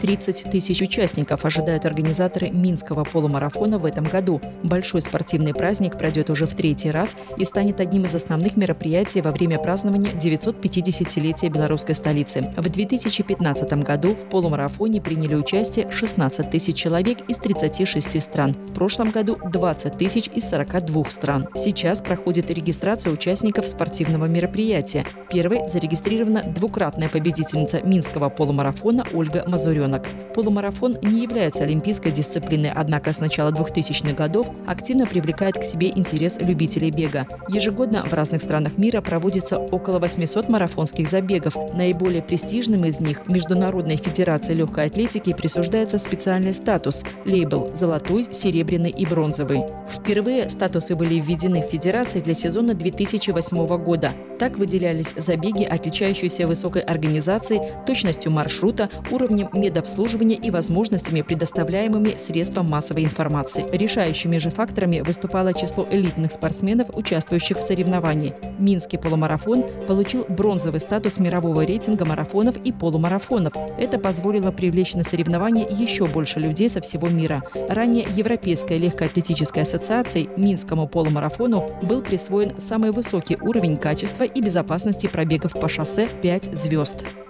30 тысяч участников ожидают организаторы Минского полумарафона в этом году. Большой спортивный праздник пройдет уже в 3-й раз и станет одним из основных мероприятий во время празднования 950-летия белорусской столицы. В 2015 году в полумарафоне приняли участие 16 тысяч человек из 36 стран. В прошлом году 20 тысяч из 42 стран. Сейчас проходит регистрация участников спортивного мероприятия. Первой зарегистрирована двукратная победительница Минского полумарафона Ольга Мазуренок. Полумарафон не является олимпийской дисциплиной, однако с начала 2000-х годов активно привлекает к себе интерес любителей бега. Ежегодно в разных странах мира проводится около 800 марафонских забегов. Наиболее престижным из них Международной федерации легкой атлетики присуждается специальный статус – лейбл «Золотой», «Серебряный» и «Бронзовый». Впервые статусы были введены в Федерации для сезона 2008 года. Так выделялись забеги, отличающиеся высокой организацией, точностью маршрута, уровнем медобслуживания и возможностями, предоставляемыми средствам массовой информации. Решающими же факторами выступало число элитных спортсменов, участвующих в соревновании. Минский полумарафон получил бронзовый статус мирового рейтинга марафонов и полумарафонов. Это позволило привлечь на соревнования еще больше людей со всего мира. Ранее Европейской легкоатлетической ассоциацией Минскому полумарафону был присвоен самый высокий уровень качества и безопасности пробегов по шоссе 5 звезд.